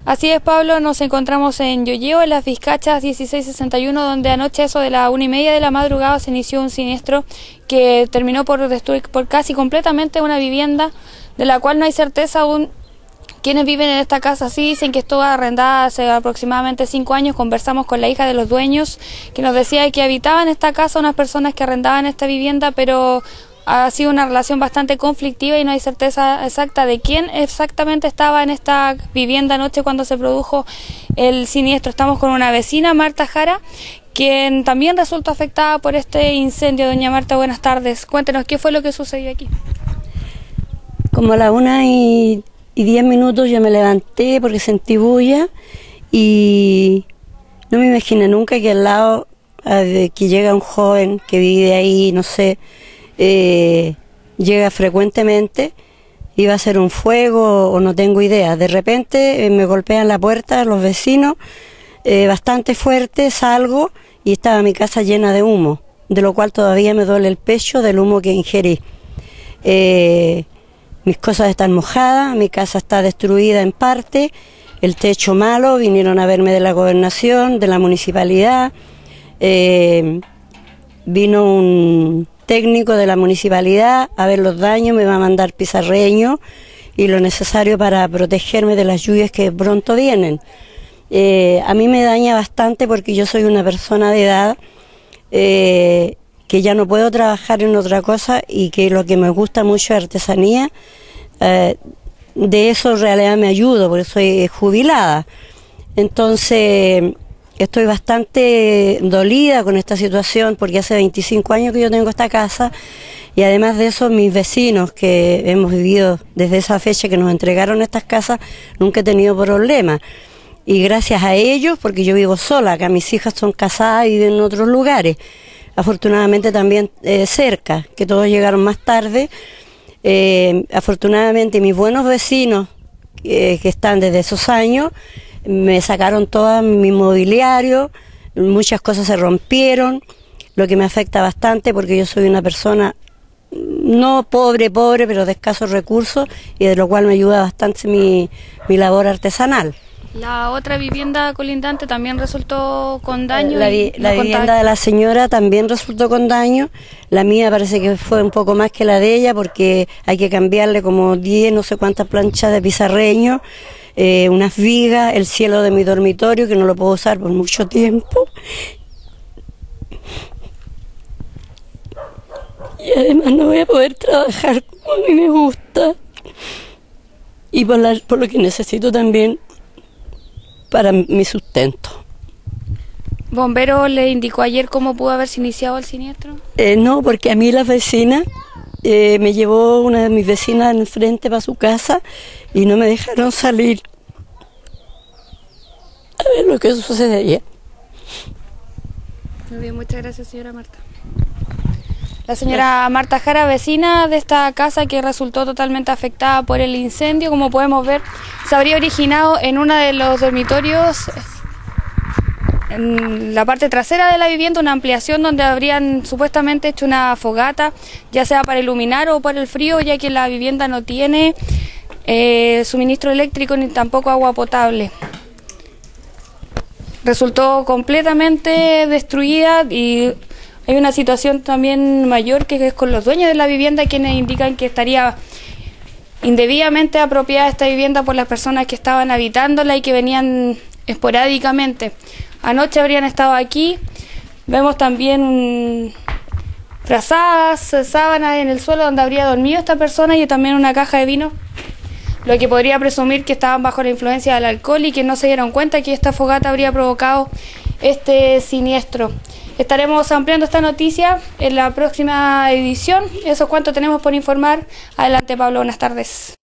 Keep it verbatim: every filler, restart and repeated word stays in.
Así es, Pablo, nos encontramos en Yoyeo, en las Vizcachas dieciséis sesenta y uno, donde anoche eso de la una y media de la madrugada se inició un siniestro que terminó por destruir por casi completamente una vivienda, de la cual no hay certeza aún quienes viven en esta casa. Sí dicen que estuvo arrendada hace aproximadamente cinco años. Conversamos con la hija de los dueños, que nos decía que habitaban esta casa unas personas que arrendaban esta vivienda, pero ha sido una relación bastante conflictiva y no hay certeza exacta de quién exactamente estaba en esta vivienda anoche cuando se produjo el siniestro. Estamos con una vecina, Marta Jara, quien también resultó afectada por este incendio. Doña Marta, buenas tardes. Cuéntenos, ¿qué fue lo que sucedió aquí? Como a la una y, y diez minutos yo me levanté porque sentí bulla y no me imaginé nunca que al lado de que llega un joven que vive ahí, no sé, Eh, llega frecuentemente, iba a ser un fuego o no tengo idea. De repente eh, me golpean la puerta los vecinos, eh, bastante fuerte, salgo y estaba mi casa llena de humo, de lo cual todavía me duele el pecho del humo que ingerí. Eh, mis cosas están mojadas, mi casa está destruida en parte, el techo malo, vinieron a verme de la gobernación, de la municipalidad, eh, vino un técnico de la municipalidad a ver los daños, me va a mandar pizarreño y lo necesario para protegerme de las lluvias que pronto vienen. Eh, a mí me daña bastante porque yo soy una persona de edad eh, que ya no puedo trabajar en otra cosa y que lo que me gusta mucho es artesanía. Eh, de eso en realidad me ayudo porque soy jubilada. Entonces estoy bastante dolida con esta situación porque hace veinticinco años que yo tengo esta casa y además de eso mis vecinos que hemos vivido desde esa fecha que nos entregaron estas casas, nunca he tenido problemas. Y gracias a ellos, porque yo vivo sola, acá mis hijas son casadas y viven en otros lugares, afortunadamente también eh, cerca, que todos llegaron más tarde. Eh, afortunadamente mis buenos vecinos eh, que están desde esos años, me sacaron todo mi mobiliario, muchas cosas se rompieron, lo que me afecta bastante porque yo soy una persona no pobre, pobre, pero de escasos recursos y de lo cual me ayuda bastante mi, mi labor artesanal. La otra vivienda colindante también resultó con daño. La, vi, la vivienda de la señora también resultó con daño, la mía parece que fue un poco más que la de ella porque hay que cambiarle como diez, no sé cuántas planchas de pizarreño, Eh, unas vigas, el cielo de mi dormitorio que no lo puedo usar por mucho tiempo y además no voy a poder trabajar como a mí me gusta y por, la, por lo que necesito también para mi sustento. ¿Bombero le indicó ayer cómo pudo haberse iniciado el siniestro? Eh, no, porque a mí la vecina eh, me llevó una de mis vecinas enfrente para su casa y no me dejaron salir a ver lo que sucedería. Muy bien, muchas gracias, señora Marta. La señora Marta Jara, vecina de esta casa que resultó totalmente afectada por el incendio. Como podemos ver, se habría originado en uno de los dormitorios, en la parte trasera de la vivienda, una ampliación donde habrían supuestamente hecho una fogata, ya sea para iluminar o por el frío, ya que la vivienda no tiene eh, suministro eléctrico ni tampoco agua potable. Resultó completamente destruida y hay una situación también mayor que es con los dueños de la vivienda, quienes indican que estaría indebidamente apropiada esta vivienda por las personas que estaban habitándola y que venían esporádicamente. Anoche habrían estado aquí, vemos también frazadas, sábanas en el suelo donde habría dormido esta persona y también una caja de vino, lo que podría presumir que estaban bajo la influencia del alcohol y que no se dieron cuenta que esta fogata habría provocado este siniestro. Estaremos ampliando esta noticia en la próxima edición. Eso es cuanto tenemos por informar. Adelante, Pablo, buenas tardes.